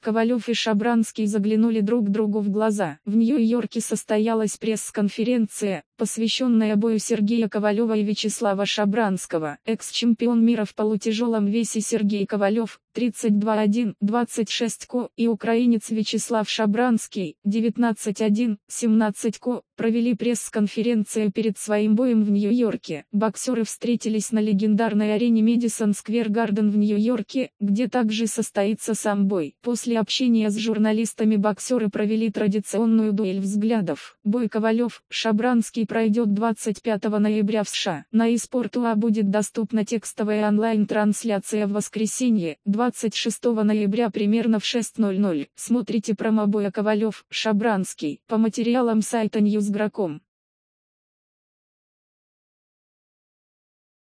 Ковалев и Шабранский заглянули друг другу в глаза. В Нью-Йорке состоялась пресс-конференция, посвященная бою Сергея Ковалева и Вячеслава Шабранского. Экс-чемпион мира в полутяжелом весе Сергей Ковалев, 32-1, 26 ко, и украинец Вячеслав Шабранский, 19-1, 17 ко, провели пресс-конференцию перед своим боем в Нью-Йорке. Боксеры встретились на легендарной арене Мэдисон Сквер Гарден в Нью-Йорке, где также состоится сам бой. После общения с журналистами боксеры провели традиционную дуэль взглядов. Бой Ковалев-Шабранский пройдет 25 ноября в США. На eSport.ua будет доступна текстовая онлайн-трансляция в воскресенье, 26 ноября примерно в 6:00. Смотрите промобоя Ковалев-Шабранский по материалам сайта News.com.